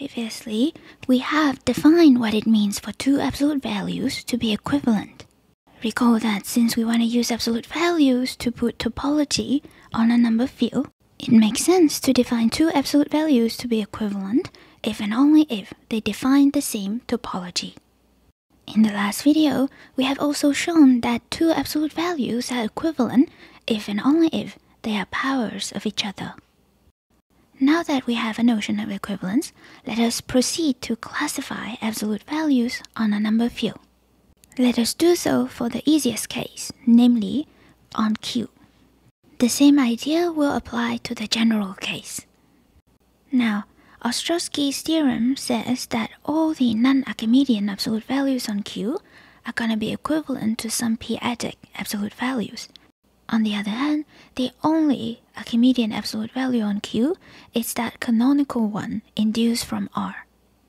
Previously, we have defined what it means for two absolute values to be equivalent. Recall that since we want to use absolute values to put topology on a number field, it makes sense to define two absolute values to be equivalent if and only if they define the same topology. In the last video, we have also shown that two absolute values are equivalent if and only if they are powers of each other. Now that we have a notion of equivalence, let us proceed to classify absolute values on a number field. Let us do so for the easiest case, namely on Q. The same idea will apply to the general case. Now, Ostrowski's theorem says that all the non-Archimedean absolute values on Q are going to be equivalent to some p-adic absolute values. On the other hand, the only Archimedean absolute value on Q is that canonical one induced from R.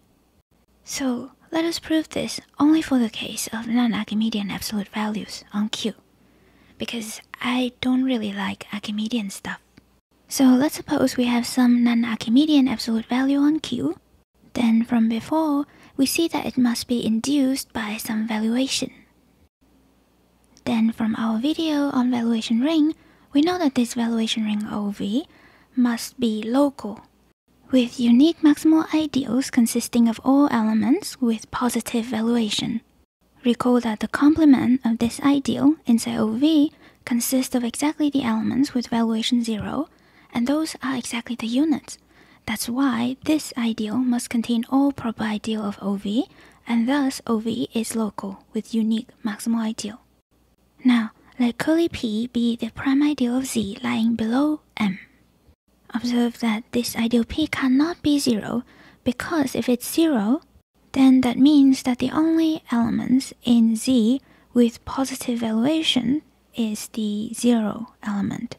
So, let us prove this only for the case of non-Archimedean absolute values on Q, because I don't really like Archimedean stuff. So let's suppose we have some non-Archimedean absolute value on Q. Then from before, we see that it must be induced by some valuation. Then from our video on valuation ring, we know that this valuation ring OV must be local, with unique maximal ideals consisting of all elements with positive valuation. Recall that the complement of this ideal inside OV consists of exactly the elements with valuation 0, and those are exactly the units. That's why this ideal must contain all proper ideal of OV, and thus OV is local with unique maximal ideal. Now, let curly P be the prime ideal of Z lying below M. Observe that this ideal P cannot be 0, because if it's 0, then that means that the only elements in Z with positive valuation is the 0 element.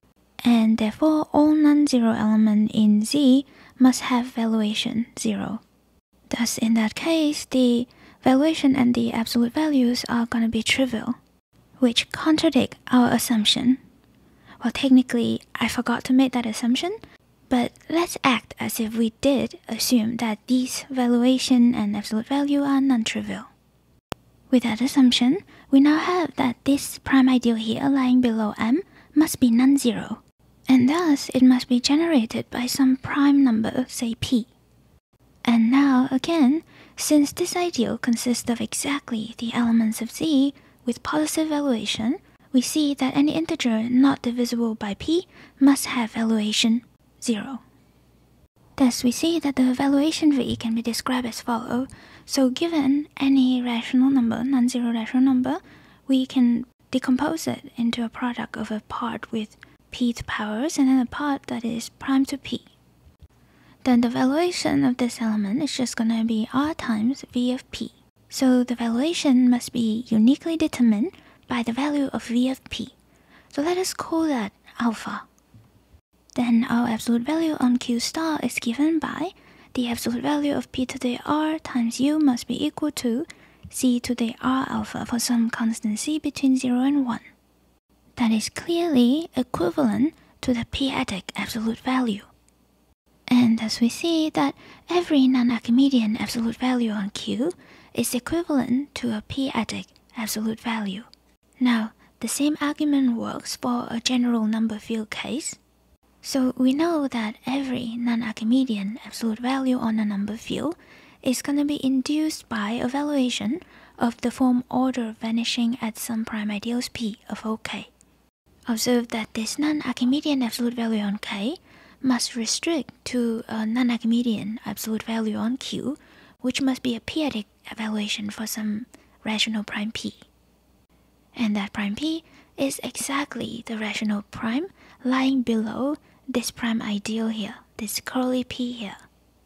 And therefore all non-zero element in Z must have valuation 0. Thus in that case, the valuation and the absolute values are going to be trivial, which contradict our assumption. Well, technically, I forgot to make that assumption, but let's act as if we did assume that these valuation and absolute value are non-trivial. With that assumption, we now have that this prime ideal here lying below M must be non-zero, and thus it must be generated by some prime number, say P. And now again, since this ideal consists of exactly the elements of Z with positive valuation, we see that any integer not divisible by P must have valuation 0. Thus we see that the valuation V can be described as follows. So given any rational number, non-zero rational number, we can decompose it into a product of a part with Pth powers and then a part that is prime to P. Then the valuation of this element is just going to be R times V of P. So the valuation must be uniquely determined by the value of V of P. So let us call that alpha. Then our absolute value on Q star is given by the absolute value of P to the R times U must be equal to C to the R alpha for some constant C between 0 and 1. That is clearly equivalent to the p-adic absolute value. And thus we see that every non-Archimedean absolute value on Q is equivalent to a p-adic absolute value. Now, the same argument works for a general number field case. So we know that every non-Archimedean absolute value on a number field is going to be induced by a valuation of the form order vanishing at some prime ideals P of OK. Observe that this non-Archimedean absolute value on K must restrict to a non-Archimedean absolute value on Q, which must be a p-adic evaluation for some rational prime P. And that prime P is exactly the rational prime lying below this prime ideal here, this curly P here.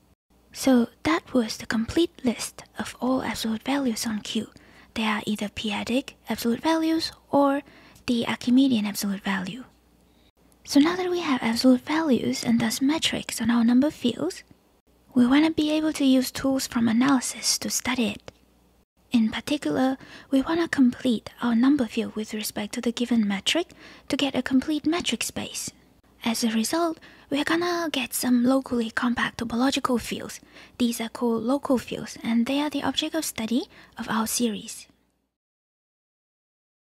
So that was the complete list of all absolute values on Q. They are either p-adic absolute values or the Archimedean absolute value. So now that we have absolute values and thus metrics on our number fields, we want to be able to use tools from analysis to study it. In particular, we want to complete our number field with respect to the given metric to get a complete metric space. As a result, we're gonna get some locally compact topological fields. These are called local fields, and they are the object of study of our series.